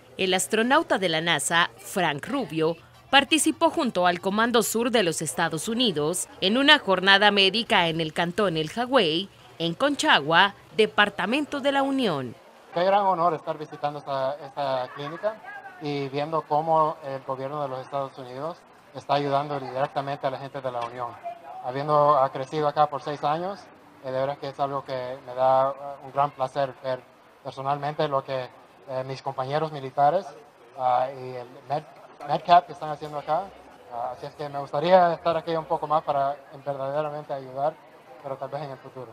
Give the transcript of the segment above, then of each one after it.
El astronauta de la NASA, Frank Rubio, participó junto al Comando Sur de los Estados Unidos en una jornada médica en el cantón El Hawái, en Conchagua, departamento de la Unión. Qué gran honor estar visitando esta clínica y viendo cómo el gobierno de los Estados Unidos está ayudando directamente a la gente de la Unión. Habiendo crecido acá por 6 años, de verdad que es algo que me da un gran placer ver personalmente lo que mis compañeros militares y el MedCap que están haciendo acá. Así es que me gustaría estar aquí un poco más para verdaderamente ayudar, pero tal vez en el futuro.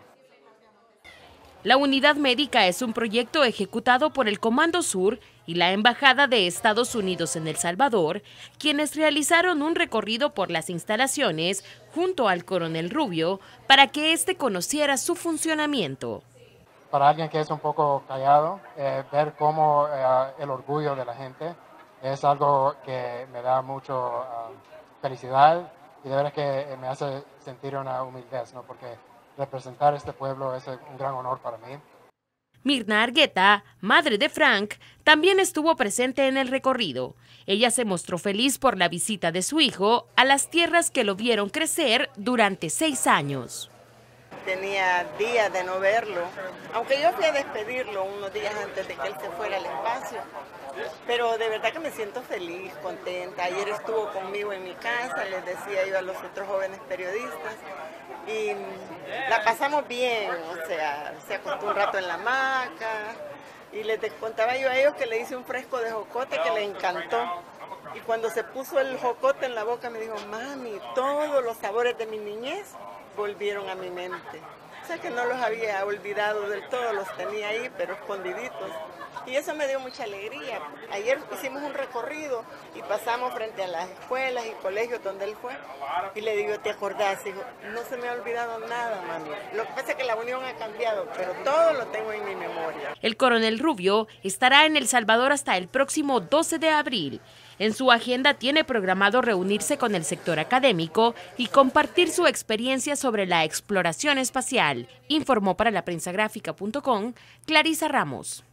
La unidad médica es un proyecto ejecutado por el Comando Sur y la Embajada de Estados Unidos en El Salvador, quienes realizaron un recorrido por las instalaciones junto al coronel Rubio para que éste conociera su funcionamiento. Para alguien que es un poco callado, ver cómo el orgullo de la gente es algo que me da mucho felicidad y de verdad que me hace sentir una humildad, ¿no? Porque representar este pueblo es un gran honor para mí. Mirna Argueta, madre de Frank, también estuvo presente en el recorrido. Ella se mostró feliz por la visita de su hijo a las tierras que lo vieron crecer durante 6 años. Tenía días de no verlo, aunque yo fui a despedirlo unos días antes de que él se fuera al espacio, pero de verdad que me siento feliz, contenta. Ayer estuvo conmigo en mi casa, les decía yo a los otros jóvenes periodistas, y la pasamos bien, o sea, se acostó un rato en la hamaca, y les contaba yo a ellos que le hice un fresco de jocote que le encantó. Y cuando se puso el jocote en la boca me dijo, mami, todos los sabores de mi niñez volvieron a mi mente. O sea que no los había olvidado del todo, los tenía ahí, pero escondiditos. Y eso me dio mucha alegría. Ayer hicimos un recorrido y pasamos frente a las escuelas y colegios donde él fue. Y le digo, ¿te acordás? Dijo, no se me ha olvidado nada, mami. Lo que pasa es que la Unión ha cambiado, pero todo lo tengo en mi memoria. El coronel Rubio estará en El Salvador hasta el próximo 12 de abril. En su agenda tiene programado reunirse con el sector académico y compartir su experiencia sobre la exploración espacial, informó para laprensagráfica.com Clarisa Ramos.